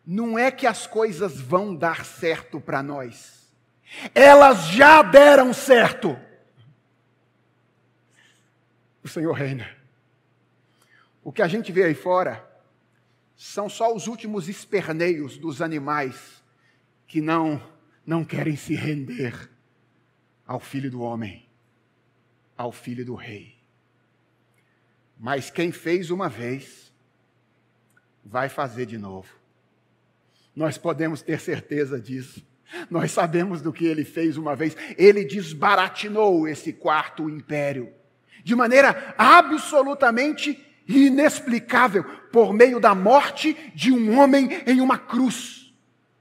não é que as coisas vão dar certo para nós. Elas já deram certo. O Senhor reina. O que a gente vê aí fora são só os últimos esperneios dos animais que não querem se render ao Filho do Homem, ao Filho do Rei. Mas quem fez uma vez, vai fazer de novo. Nós podemos ter certeza disso. Nós sabemos do que ele fez uma vez. Ele desbaratinou esse quarto império de maneira absolutamente inexplicável, por meio da morte de um homem em uma cruz.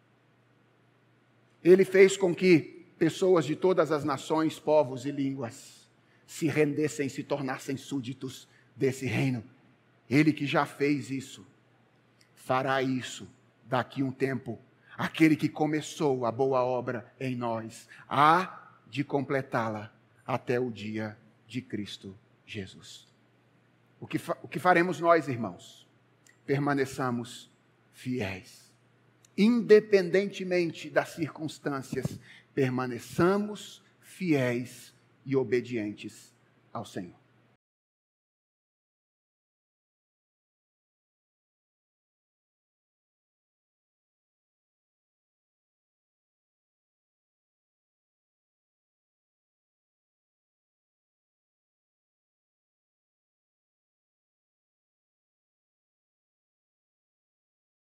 Ele fez com que pessoas de todas as nações, povos e línguas se rendessem, se tornassem súditos desse reino. Ele que já fez isso, fará isso daqui um tempo. Aquele que começou a boa obra em nós, há de completá-la até o dia de Cristo Jesus. O que faremos nós, irmãos? Permaneçamos fiéis. Independentemente das circunstâncias, permaneçamos fiéis e obedientes ao Senhor.